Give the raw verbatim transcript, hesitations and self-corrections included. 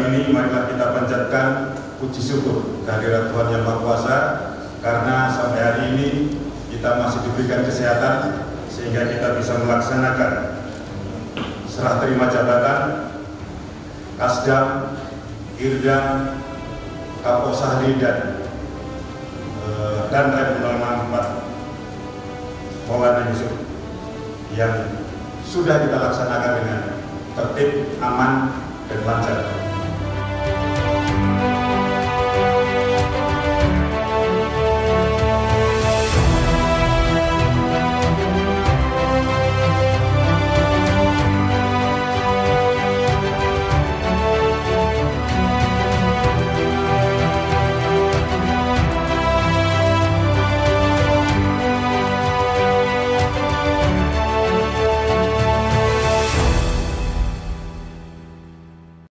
kesempatan ini marilah kita panjatkan puji syukur kehadirat Tuhan Yang Maha Kuasa, karena sampai hari ini kita masih diberikan kesehatan sehingga kita bisa melaksanakan serah terima jabatan Kasdam, Irdam, Kaposahri dan uh, dan Tribunal empat Maulana Yusuf yang sudah kita laksanakan dengan tertib, aman, dan lancar.